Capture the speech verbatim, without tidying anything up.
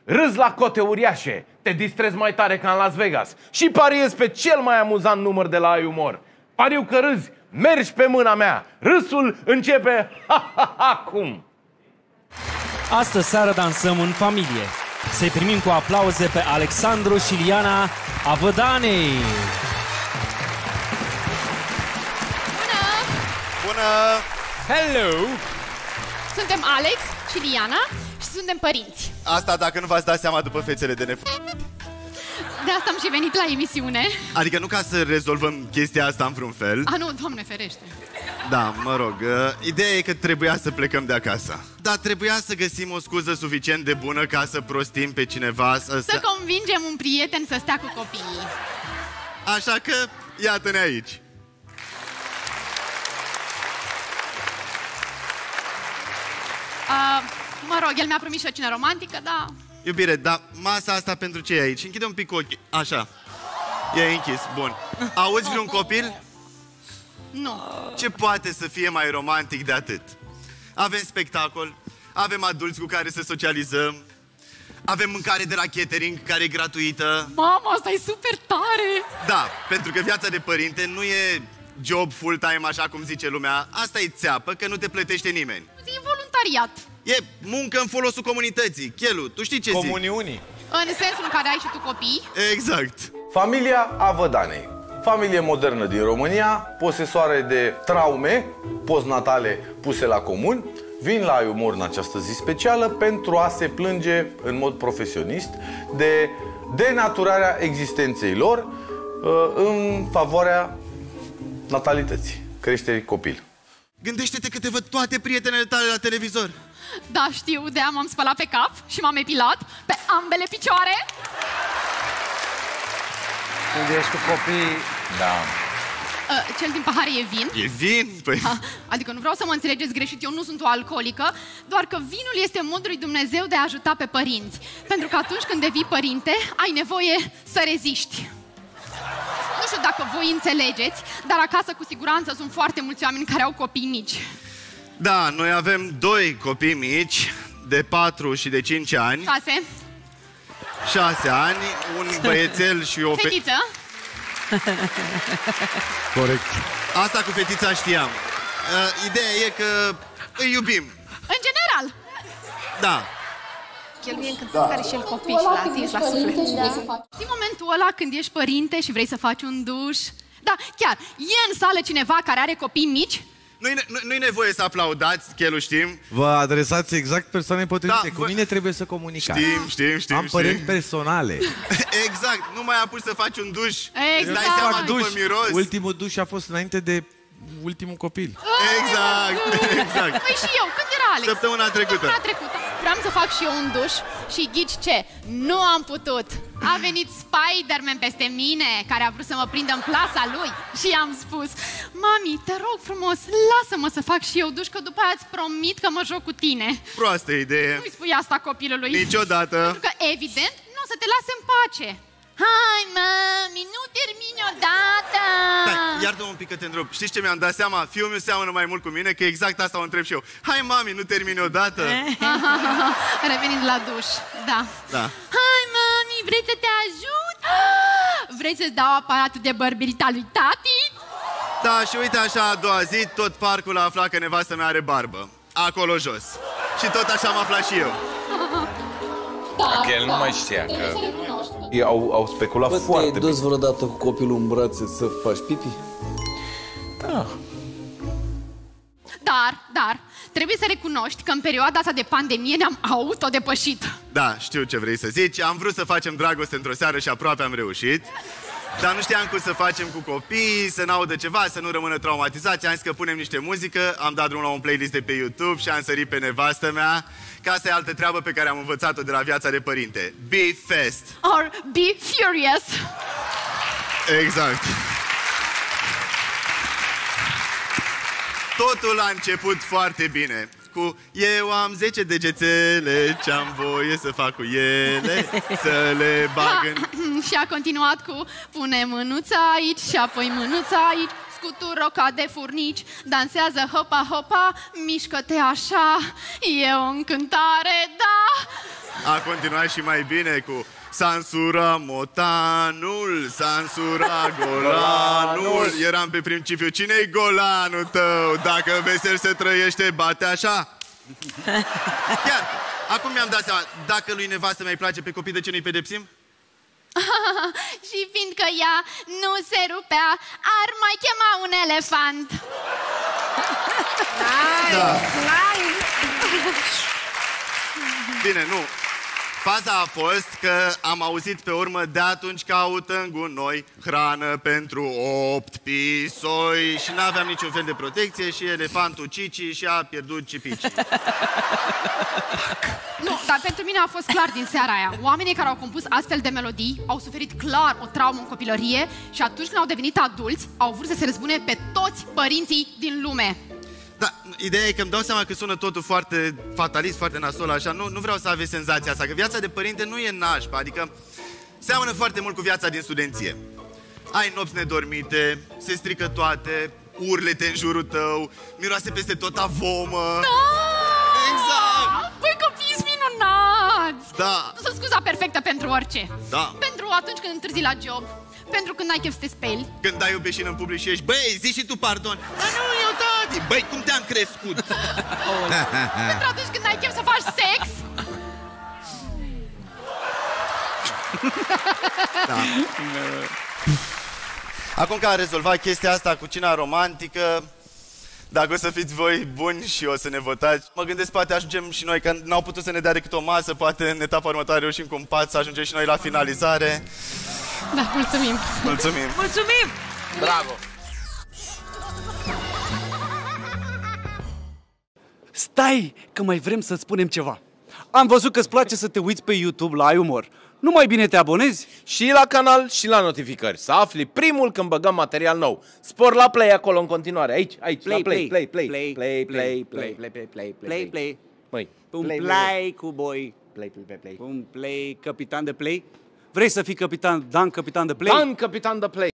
râzi la cote uriașe, te distrezi mai tare ca în Las Vegas și pariezi pe cel mai amuzant număr de la Ai Umor. Pariu că râzi, mergi pe mâna mea. Râsul începe acum. Astă seară dansăm în familie. Să-i primim cu aplauze pe Alexandru și Liana Avădanei. Bună! Bună! Hello! Suntem Alex și Liana și suntem părinți. Asta dacă nu v-ați dat seama după fețele de nef... De asta am și venit la emisiune. Adică nu ca să rezolvăm chestia asta în vreun fel. A, nu, Doamne ferește. Da, mă rog, uh, ideea e că trebuia să plecăm de acasă. Dar trebuia să găsim o scuză suficient de bună ca să prostim pe cineva să... Să convingem un prieten să stea cu copiii. Așa că, iată-ne aici. Uh, mă rog, el mi-a promis și o cină romantică, da. Iubire, dar masa asta pentru ce e aici? Închide un pic ochii. Așa. E închis, bun. Auzi vreun copil? Nu. Ce poate să fie mai romantic de atât? Avem spectacol, avem adulți cu care să socializăm, avem mâncare de la catering care e gratuită. Mama, asta e super tare! Da, pentru că viața de părinte nu e job full-time așa cum zice lumea. Asta e țeapă, că nu te plătește nimeni. E voluntariat. E muncă în folosul comunității. Chelu, tu știi ce zic? Comuniunii. În sensul în care ai și tu copii. Exact. Familia Avădanei. Familie modernă din România, posesoare de traume postnatale puse la comun, vin la Ai Umor în această zi specială pentru a se plânge în mod profesionist de denaturarea existenței lor în favoarea natalității, creșterii copil. Gândește-te că te văd toate prietenele tale la televizor. Da, știu, de-aia m-am spălat pe cap și m-am epilat pe ambele picioare. Când ești cu copii, da. Uh, cel din pahare e vin. E vin? Păi... Ha, adică nu vreau să mă înțelegeți greșit, eu nu sunt o alcoolică, doar că vinul este modul lui Dumnezeu de a ajuta pe părinți. Pentru că atunci când devii părinte, ai nevoie să reziști. Nu știu dacă voi înțelegeți, dar acasă cu siguranță sunt foarte mulți oameni care au copii mici. Da, noi avem doi copii mici, de patru și de cinci ani. Șase. Șase ani, un băiețel și o fetiță. Corect. Asta cu fetița știam. Uh, ideea e că îi iubim. În general. Da. El e încântat care și el copii și l-a atins la suflet. Știi momentul ăla când ești părinte și vrei să faci un duș? Da, chiar, e în sală cineva care are copii mici? Nu-i, nu, nu-i nevoie să aplaudați, Chelu, știm. Vă adresați exact persoanei potrivite. Da, Cu vă... mine trebuie să comunicați. Știm, știm, știm. Am păreți personale. Exact, nu mai apuci să faci un duș. Exact. Dai seama după miros. Ultimul duș a fost înainte de ultimul copil. Exact, exact. Păi și eu, când era Alex? Săptămâna trecută. Săptămâna trecută. Vreau să fac și eu un duș și ghici ce? Nu am putut. A venit Spider-Man peste mine, care a vrut să mă prindă în plasa lui și i-am spus: mami, te rog frumos, lasă-mă să fac și eu duș, că după aia îți promit că mă joc cu tine. Proastă idee. Nu-i spui asta copilului. Niciodată. Pentru că, evident, nu o să te lase în pace. Hai, mami, nu termini odată! Stai, iartă-mă un pic că te întrerup. Știi ce mi-am dat seama? Fiul meu seamănă mai mult cu mine, că exact asta o întreb și eu. Hai, mami, nu termini odată? Revenind la duș, da. Da. Hai, mami, vrei să te ajut? Vrei să-ți dau aparatul de bărberită lui tati? Da, și uite așa, a doua zi, tot parcul a aflat că nevastă mea are barbă. Acolo jos. Și tot așa am aflat și eu. Că el nu mai știa că... Ei au, au speculat Bă, foarte te-ai dus vreodată cu copilul în brațe să faci pipi? Da. Dar, dar, trebuie să recunoști că în perioada asta de pandemie ne-am autodepășit. Da, știu ce vrei să zici. Am vrut să facem dragoste într-o seară și aproape am reușit. Dar nu știam cum să facem cu copiii, să n-audă ceva, să nu rămână traumatizați. Am zis că punem niște muzică, am dat drumul la un playlist de pe YouTube și am sărit pe nevastă mea. Că asta e altă treabă pe care am învățat-o de la viața de părinte. Be fast. Or be furious. Exact. Totul a început foarte bine. Cu eu am zece degețele, ce-am voie să fac cu ele, să le bag în... Și a continuat cu pune mânuța aici și apoi mânuța aici, scutură ca de furnici, dansează hopa hopa, mișcă-te așa, e o încântare, da! A continuat și mai bine cu Sansura motanul, Sansura golanul. Eram pe principiu, cine-i golanul tău? Dacă vesel se trăiește, bate așa. Chiar, acum mi-am dat seama, dacă lui nevastă mai place pe copii, de ce nu-i pedepsim? Și fiindcă ea nu se rupea, ar mai chema un elefant. Da. Bine, nu. Faza a fost că am auzit pe urmă, de atunci caută în gunoi hrană pentru opt pisoi și n-aveam niciun fel de protecție și elefantul Cici și-a pierdut cipicii. Nu, dar pentru mine a fost clar din seara aia. Oamenii care au compus astfel de melodii au suferit clar o traumă în copilărie și atunci când au devenit adulți, au vrut să se răzbune pe toți părinții din lume. Da, ideea e că îmi dau seama că sună totul foarte fatalist, foarte nasol, așa. Nu, nu vreau să aveți senzația asta, că viața de părinte nu e nașpa, adică seamănă foarte mult cu viața din studenție. Ai nopți nedormite, se strică toate, urlete în jurul tău, miroase peste tot a vomă. Da! Exact! Băi, copii sunt minunați! Da! Nu sunt scuza perfectă pentru orice. Da. Pentru atunci când întârzi la job, pentru când n-ai chef să te speli. Când dai o beșină în public și ești, băi, zi și tu pardon. Dar nu, eu tati. Băi, cum te-am crescut? Pentru atunci când n-ai chef să faci sex. Da. Acum că am rezolvat chestia asta cu cina romantică, dacă o să fiți voi buni și o să ne votați, mă gândesc poate ajungem și noi, că n-au putut să ne dea decât o masă, poate în etapa următoare reușim cu un pat să ajungem și noi la finalizare. Da, mulțumim. Mulțumim. Mulțumim! Bravo! Stai, că mai vrem să spunem ceva. Am văzut că îți place să te uiți pe YouTube la iUmor. Nu mai bine te abonezi? Și la canal și la notificări. Să afli primul când băgăm material nou. Spor la play acolo în continuare. Aici, aici, Play, la play, play, play, play, play, play, play, play, play, play, play, play. Măi, Un play, play cu boi. play, play, play, play. Un play, capitan de play. Vrei să fii capitan, Dan, capitan de play? Dan, capitan de play.